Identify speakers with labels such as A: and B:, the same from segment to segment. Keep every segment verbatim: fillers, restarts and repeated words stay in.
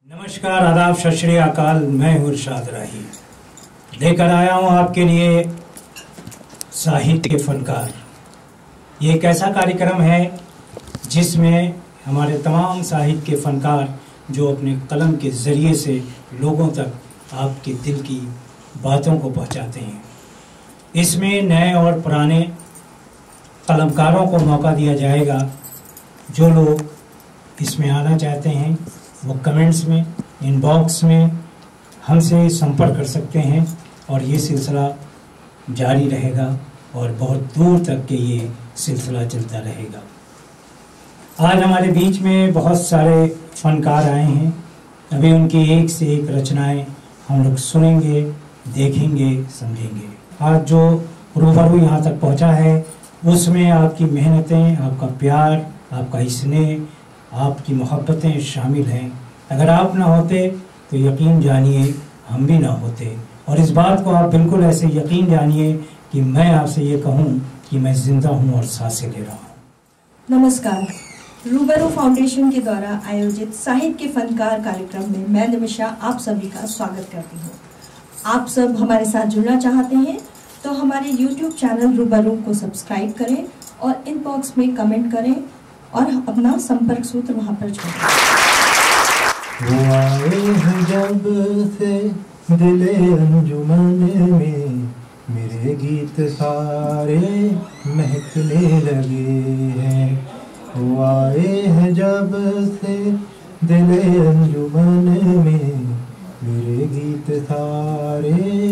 A: नमस्कार, आदाब, सत श्री अकाल। मैं हूँ इरशाद राही, लेकर आया हूँ आपके लिए साहित्य के फनकार। ये एक ऐसा कार्यक्रम है जिसमें हमारे तमाम साहित्य के फनकार जो अपने कलम के ज़रिए से लोगों तक आपके दिल की बातों को पहुँचाते हैं। इसमें नए और पुराने कलमकारों को मौका दिया जाएगा। जो लोग इसमें आना चाहते हैं वो कमेंट्स में, इनबॉक्स में हमसे संपर्क कर सकते हैं और ये सिलसिला जारी रहेगा और बहुत दूर तक के ये सिलसिला चलता रहेगा। आज हमारे बीच में बहुत सारे फनकार आए हैं। अभी उनकी एक से एक रचनाएं हम लोग सुनेंगे, देखेंगे, समझेंगे। आज जो रूबरू यहाँ तक पहुँचा है उसमें आपकी मेहनतें, आपका प्यार, आपका स्नेह, आपकी मोहब्बतें शामिल हैं। अगर आप ना होते तो यकीन जानिए हम भी ना होते। और इस बात को आप बिल्कुल ऐसे यकीन जानिए कि मैं आपसे ये कहूँ कि मैं जिंदा हूँ और सांसें ले रहा हूँ।
B: नमस्कार। रूबरू फाउंडेशन के द्वारा आयोजित साहित्य के फनकार कार्यक्रम में मैं निमिषा आप सभी का स्वागत करती हूँ। आप सब हमारे साथ जुड़ना चाहते हैं तो हमारे यूट्यूब चैनल रूबरू को सब्सक्राइब करें और इनबॉक्स में कमेंट करें और अपना संपर्क सूत्र वहां पर छोड़ें।
C: वो आए हैं जब से दिले अंजुमन में, मेरे गीत सारे महकने लगे हैं। वो आए हैं जब से दिले अंजुमन में, मेरे गीत सारे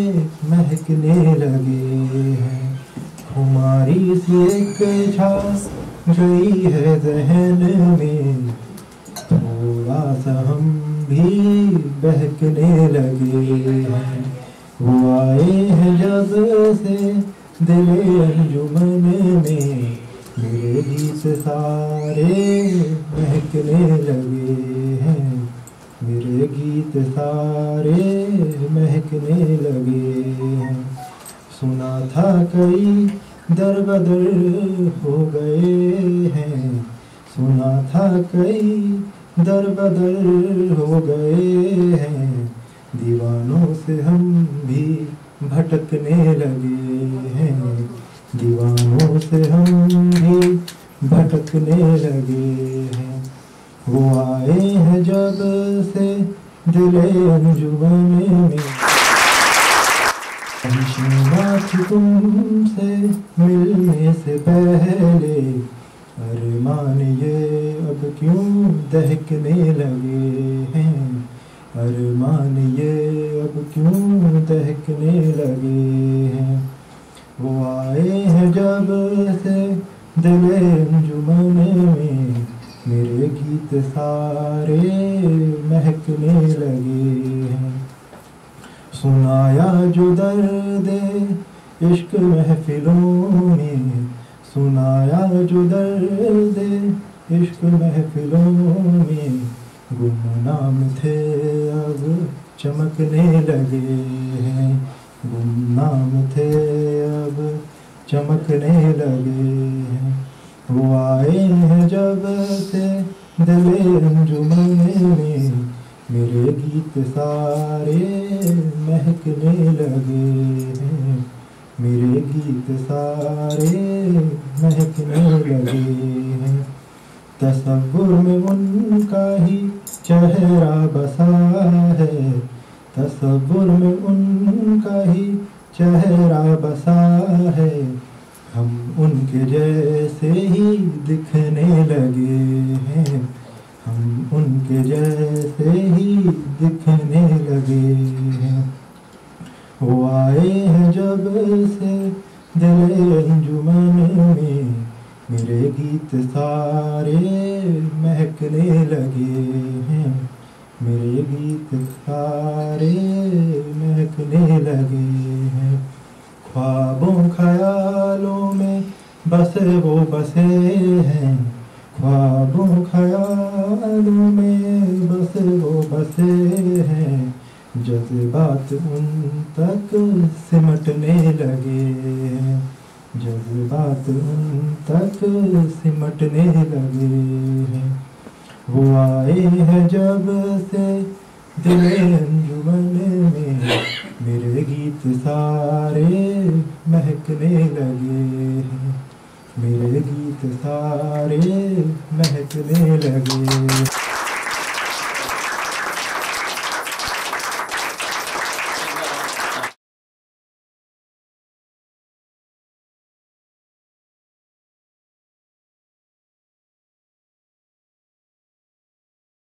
C: महकने लगे हैं। हमारी सी एक छा गई है जहन में, थोड़ा सा हम भी बहकने लगे हैं। वो आए हैं जब से दिले अंजुमन में, मेरे गीत सारे महकने लगे हैं। मेरे गीत सारे महकने लगे हैं। सुना था कई दर बदर हो गए हैं, सुना था कई दर बदर हो गए हैं। दीवानों से हम भी भटकने लगे हैं, दीवानों से हम भी भटकने लगे हैं। वो आए हैं जब से दिले अंजुमन में, बात तुमसे मिलने से पहले अरमान ये अब क्यों दहकने लगे हैं। अरमान ये अब क्यों दहकने लगे हैं। वो आए हैं जब से दिले अंजुमन में, मेरे गीत सारे महकने लगे हैं। सुनाया जो दर्द इश्क महफिलों में, सुनाया जो दर्द इश्क महफिलों में, गुमनाम थे अब चमकने लगे हैं। गुमनाम थे अब चमकने लगे हैं। वो आए हैं जब से दिले अंजुमन में, मेरे गीत सारे महकने लगे हैं। मेरे गीत सारे महकने लगे हैं। तसव्वुर में उनका ही चेहरा बसा है, तसव्वुर में उनका ही चेहरा बसा है। हम उनके जैसे ही दिखने लगे हैं, हम उनके जैसे ही दिखने लगे हैं। वो आए हैं जब से दिले अंजुमन में, मेरे गीत सारे महकने लगे हैं। मेरे गीत सारे महकने लगे हैं। ख्वाबों ख्यालों में बसे वो बसे हैं, ख्वाबों ख्यालों में बसे वो बसे हैं। जज्बात उन तक सिमटने लगे हैं, जज्बात उन तक सिमटने लगे हैं। वो आए हैं जब से दिले अंजुमन में मेरे गीत सारे महकने लगे हैं, मेरे गीत सारे महकने लगे।